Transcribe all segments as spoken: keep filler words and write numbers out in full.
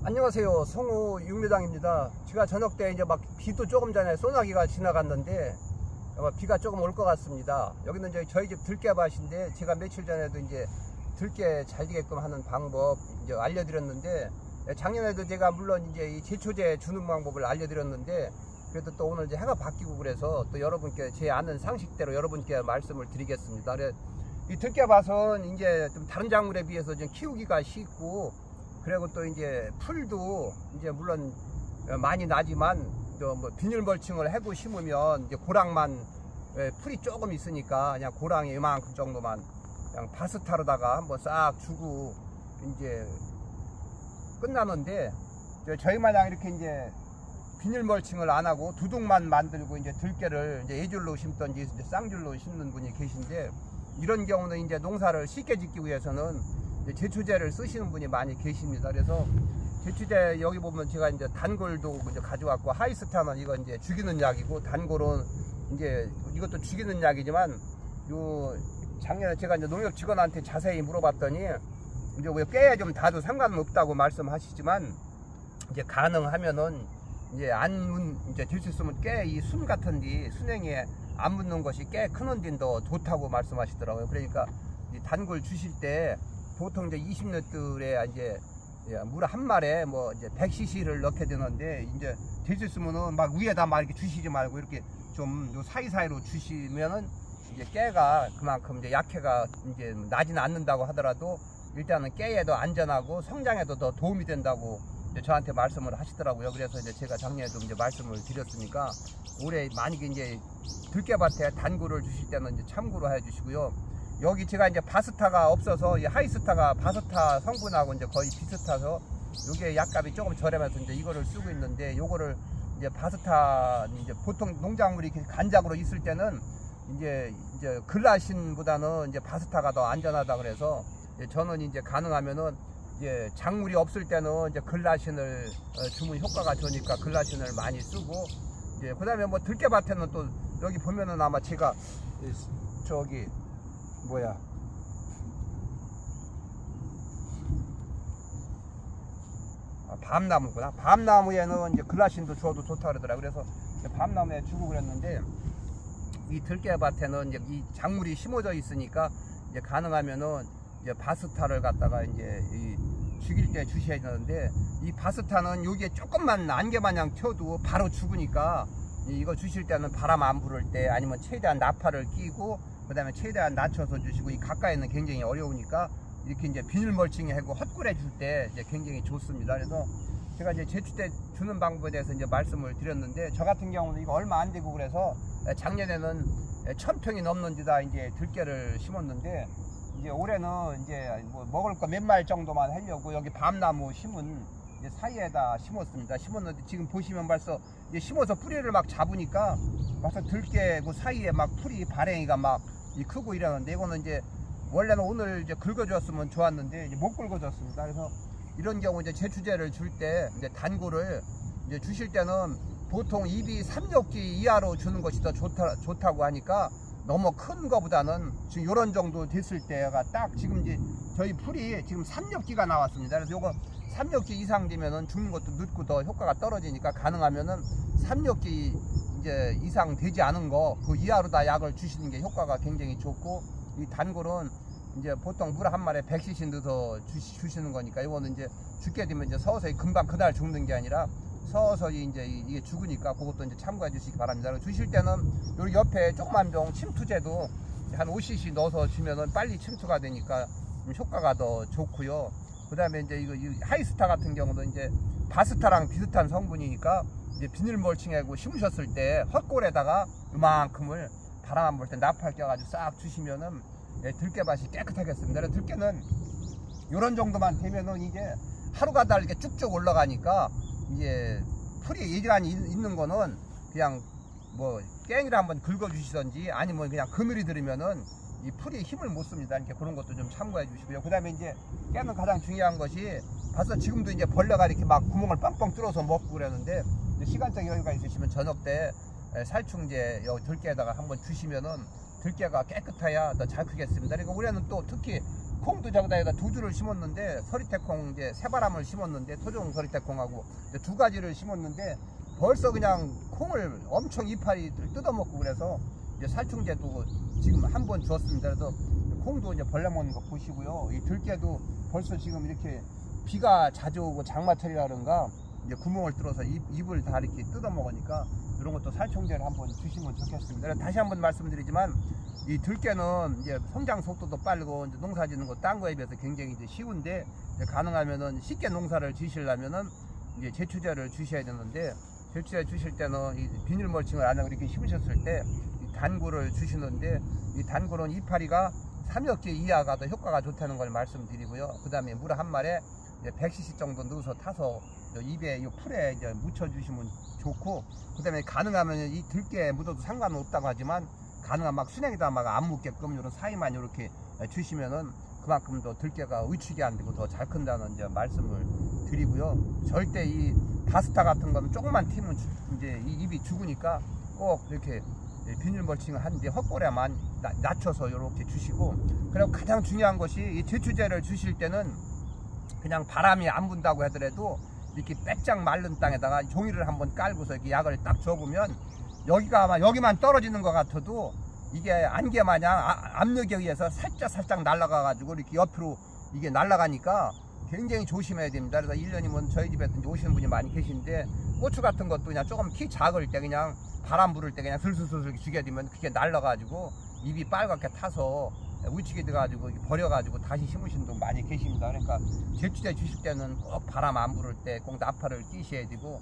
안녕하세요. 성우 육묘장입니다. 제가 저녁 때 이제 막 비도 조금 전에 소나기가 지나갔는데 아마 비가 조금 올 것 같습니다. 여기는 이제 저희 집 들깨밭인데 제가 며칠 전에도 이제 들깨 잘 되게끔 하는 방법 이제 알려드렸는데, 작년에도 제가 물론 이제 이 제초제 주는 방법을 알려드렸는데, 그래도 또 오늘 이제 해가 바뀌고 그래서 또 여러분께 제 아는 상식대로 여러분께 말씀을 드리겠습니다. 그래, 이 들깨밭은 이제 좀 다른 작물에 비해서 좀 키우기가 쉽고, 그리고 또 이제 풀도 이제 물론 많이 나지만 또 뭐 비닐 멀칭을 해고 심으면 이제 고랑만 풀이 조금 있으니까 그냥 고랑이 이만큼 정도만 그냥 바스타로다가 한번 싹 주고 이제 끝나는데, 저희 마냥 이렇게 이제 비닐 멀칭을 안 하고 두둑만 만들고 이제 들깨를 이제 예줄로 심던지 이제 쌍줄로 심는 분이 계신데, 이런 경우는 이제 농사를 쉽게 짓기 위해서는 제초제를 쓰시는 분이 많이 계십니다. 그래서 제초제 여기 보면 제가 이제 단골도 이제 가져왔고, 하이스타는 이거 이제 죽이는 약이고, 단골은 이제 이것도 죽이는 약이지만, 요 작년에 제가 이제 농협 직원한테 자세히 물어봤더니 이제 왜 깨에 좀 다도 상관은 없다고 말씀하시지만, 이제 가능하면은 이제 안 이제 될 수 있으면 깨 이 순 같은데 순행에 안 묻는 것이 깨 크는 데는 더 좋다고 말씀하시더라고요. 그러니까 이 단골 주실 때 보통 이제 이십 리터에 이제 물 한 말에 뭐 이제 백 씨씨를 넣게 되는데, 이제 될 수 있으면은 막 위에다 막 이렇게 주시지 말고 이렇게 좀 요 사이사이로 주시면은 이제 깨가 그만큼 이제 약해가 이제 나지는 않는다고 하더라도 일단은 깨에도 안전하고 성장에도 더 도움이 된다고 이제 저한테 말씀을 하시더라고요. 그래서 이제 제가 작년에도 이제 말씀을 드렸으니까 올해 만약에 이제 들깨밭에 단골을 주실 때는 이제 참고로 해 주시고요. 여기 제가 이제 바스타가 없어서 이 하이스타가 바스타 성분하고 이제 거의 비슷해서 요게 약값이 조금 저렴해서 이제 이거를 쓰고 있는데, 요거를 이제 바스타 이제 보통 농작물이 이렇게 간작으로 있을 때는 이제 이제 글라신보다는 이제 바스타가 더 안전하다 그래서 이제 저는 이제 가능하면은 이제 작물이 없을 때는 이제 글라신을 주면 효과가 좋으니까 글라신을 많이 쓰고, 이제 그다음에 뭐 들깨밭에는 또 여기 보면은 아마 제가 저기 뭐야 아, 밤나무구나. 밤나무에는 이제 글라신도 줘도 좋다 그러더라. 그래서 밤나무에 주고 그랬는데, 이 들깨밭에는 이제 이 작물이 심어져 있으니까 이제 가능하면은 이제 바스타를 갖다가 이제 이 죽일 때 주셔야 되는데, 이 바스타는 여기에 조금만 안개 마냥 튀어도 바로 죽으니까 이거 주실 때는 바람 안 불을 때 아니면 최대한 나파를 끼고 그 다음에 최대한 낮춰서 주시고, 이 가까이는 굉장히 어려우니까 이렇게 이제 비닐 멀칭해 하고 헛꿀해 줄 때 이제 굉장히 좋습니다. 그래서 제가 이제 제초제 주는 방법에 대해서 이제 말씀을 드렸는데, 저 같은 경우는 이거 얼마 안 되고 그래서 작년에는 천 평이 넘는 데다 이제 들깨를 심었는데, 이제 올해는 이제 뭐 먹을 거 몇 말 정도만 하려고 여기 밤나무 심은 이제 사이에다 심었습니다. 심었는데 지금 보시면 벌써 이제 심어서 뿌리를 막 잡으니까 벌써 들깨 그 사이에 막 풀이 발행이가 막 크고 이러는데, 이거는 이제 원래는 오늘 이제 긁어줬으면 좋았는데 이제 못 긁어줬습니다. 그래서 이런 경우 이제 제초제를 줄 때 이제 단골을 이제 주실 때는 보통 입이 삼 엽기 이하로 주는 것이 더 좋다, 좋다고 하니까 너무 큰 거보다는 지금 요런 정도 됐을 때가 딱 지금 이제 저희 풀이 지금 삼 엽기가 나왔습니다. 그래서 요거 삼 엽기 이상 되면은 주는 것도 늦고 더 효과가 떨어지니까 가능하면은 삼 엽기 이제 이상 되지 않은 거 그 이하로 다 약을 주시는 게 효과가 굉장히 좋고, 이 단골은 이제 보통 물 한 말에 백 씨씨 넣어서 주시, 주시는 거니까 이거는 이제 죽게 되면 이제 서서히 금방 그날 죽는 게 아니라 서서히 이제 이게 죽으니까 그것도 이제 참고해 주시기 바랍니다. 주실 때는 여기 옆에 조그만 병 침투제도 한 오 씨씨 넣어서 주면은 빨리 침투가 되니까 효과가 더 좋고요. 그 다음에 이제 이거 이 하이스타 같은 경우도 이제 바스타랑 비슷한 성분이니까 이제 비닐 멀칭하고 심으셨을 때 헛골에다가 이만큼을 바람 안 불 때 나팔 껴가지고 싹 주시면은 들깨밭이 깨끗하겠습니다. 그래서 들깨는 요런 정도만 되면은 이제 하루가 다르게 쭉쭉 올라가니까 이제 풀이 예지간히 있는 거는 그냥 뭐 깽이를 한번 긁어 주시던지 아니면 그냥 그늘이 들으면은 이 풀이 힘을 못 씁니다. 이렇게 그런 것도 좀 참고해 주시고요. 그 다음에 이제 깨는 가장 중요한 것이, 벌써 지금도 이제 벌레가 이렇게 막 구멍을 뻥뻥 뚫어서 먹고 그러는데, 시간적 여유가 있으시면 저녁 때 살충제 여기 들깨에다가 한번 주시면은 들깨가 깨끗해야 더 잘 크겠습니다. 그리고 올해는 또 특히 콩도 저기다가 두 줄을 심었는데 서리태콩 이제 새바람을 심었는데 토종 서리태콩하고 두 가지를 심었는데 벌써 그냥 콩을 엄청 이파리 뜯어먹고 그래서 이제 살충제도 지금 한 번 주었습니다. 그래서 콩도 이제 벌레 먹는 거 보시고요. 이 들깨도 벌써 지금 이렇게 비가 자주 오고 장마철이라든가 이제 구멍을 뚫어서 잎, 잎을 다 이렇게 뜯어 먹으니까 이런 것도 살충제를 한번 주시면 좋겠습니다. 다시 한번 말씀드리지만 이 들깨는 이제 성장 속도도 빠르고 이제 농사 짓는 거 딴 거에 비해서 굉장히 이제 쉬운데 이제 가능하면은 쉽게 농사를 지시려면은 이제 제초제를 주셔야 되는데 제초제 주실 때는 이 비닐 멀칭을 안 하고 이렇게 심으셨을 때 이 단구를 주시는데 이 단구는 이파리가 삼억 개 이하가 더 효과가 좋다는 걸 말씀드리고요. 그 다음에 물 한 말에 백 씨씨 정도 넣어서 타서 입에 이 풀에 이제 묻혀주시면 좋고, 그 다음에 가능하면 이 들깨 묻어도 상관은 없다고 하지만 가능한 막 수냉에다 막 안 묻게끔 이런 사이만 이렇게 주시면은 그만큼 더 들깨가 의축이 안 되고 더 잘 큰다는 이제 말씀을 드리고요. 절대 이 바스타 같은 거는 조금만 튀면 이제 이 입이 죽으니까 꼭 이렇게 비닐 멀칭을 하는데 헛골에만 낮춰서 이렇게 주시고, 그리고 가장 중요한 것이 이 제초제를 주실 때는 그냥 바람이 안 분다고 하더라도 이렇게 빼짝 마른 땅에다가 종이를 한번 깔고서 이렇게 약을 딱 줘보면 여기가 아마 여기만 떨어지는 것 같아도 이게 안개 마냥 압력에 의해서 살짝 살짝 날아가 가지고 이렇게 옆으로 이게 날아가니까 굉장히 조심해야 됩니다. 그래서 일 년이면 저희 집에 오시는 분이 많이 계신데 고추 같은 것도 그냥 조금 키 작을 때 그냥 바람 불을 때 그냥 슬슬슬 죽여 되면 그게 날아가지고 입이 빨갛게 타서 우측에 들어가지고 버려가지고 다시 심으시는 분 많이 계십니다. 그러니까 제초제 주실 때는 꼭 바람 안 불을 때 꼭 나팔을 끼셔야 되고,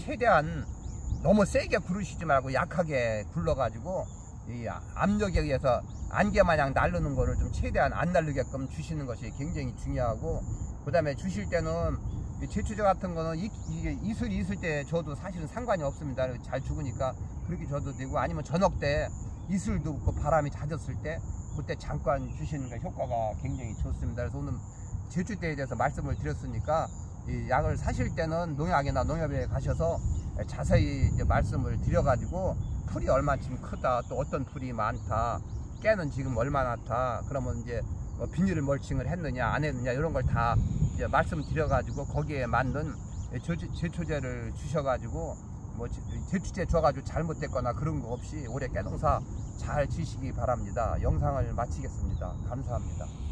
최대한 너무 세게 부르시지 말고 약하게 굴러가지고 이 압력에 의해서 안개 마냥 날르는 거를 좀 최대한 안 날르게끔 주시는 것이 굉장히 중요하고, 그 다음에 주실 때는 제초제 같은 거는 이, 이게 이슬이 있을 때 줘도 사실은 상관이 없습니다. 잘 죽으니까 그렇게 줘도 되고, 아니면 저녁 때 이슬도 없고 바람이 잦았을 때 그때 잠깐 주시는 게 효과가 굉장히 좋습니다. 그래서 오늘 제초제에 대해서 말씀을 드렸으니까 이 약을 사실 때는 농약이나 농협에 가셔서 자세히 이제 말씀을 드려가지고 풀이 얼마쯤 크다, 또 어떤 풀이 많다, 깨는 지금 얼마나 타, 그러면 이제 뭐 비닐 멀칭을 했느냐 안 했느냐 이런 걸 다 이제 말씀드려가지고 거기에 맞는 제초제를 주셔가지고 뭐 제초제 줘가지고 잘못됐거나 그런 거 없이 올해 깨농사 잘 지시기 바랍니다. 영상을 마치겠습니다. 감사합니다.